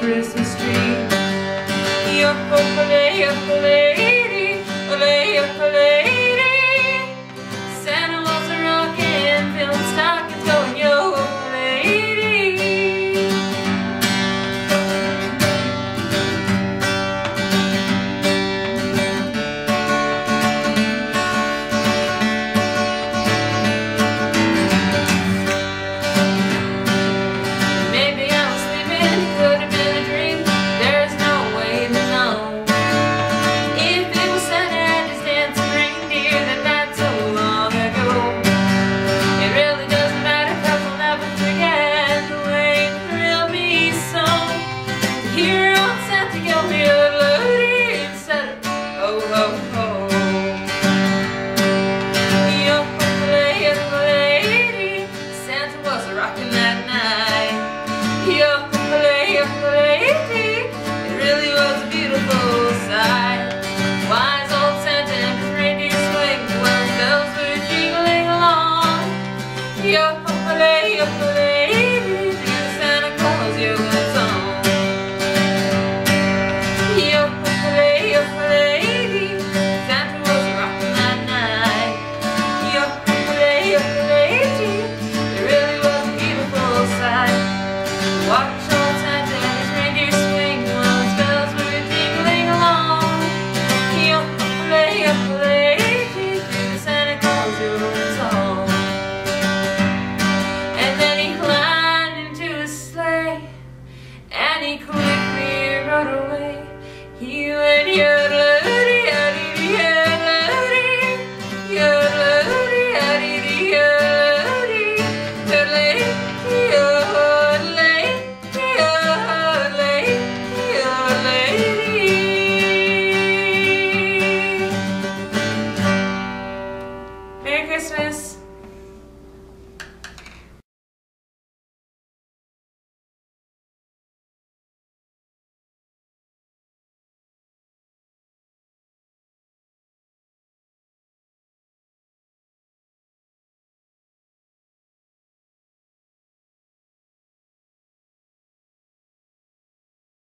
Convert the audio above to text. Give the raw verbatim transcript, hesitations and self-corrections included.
Christmas tree. Yo-ho-lady, lady, Santa was a rockin', filling stockings, going yo-ho-lady. Maybe I was sleeping, could have been a dream. There's no way to know if it was Santa and his dancing reindeer, that that's so long ago. It really doesn't matter, 'cause I'll never forget the way it thrilled me so to hear old Santa go yo-ho-lady instead of ho-ho-ho. Yo-ho-lady, Santa was a-rockin' that night. Yo-ho-lady, it really was a beautiful sight. Wise old Santa and his reindeer swing while the bells were jingling along. Yo-ho-lady, do Santa Claus yo-ho song. Yo-ho-lady, Santa was a-rockin' that night. Yo-ho-lady, it really was a beautiful sight. Watch old Santa and his reindeer swing while his bells were jingling along. Yo-ho-lady, do Santa Claus yo-ho song. And then he climbed into his sleigh and he quickly rode away. He went yo-ho-lady, yo-ho-lady, yo-ho-lady, yo-ho-lady, yo-ho-lady, yo-ho-lady, yo-ho-lady. Merry Christmas!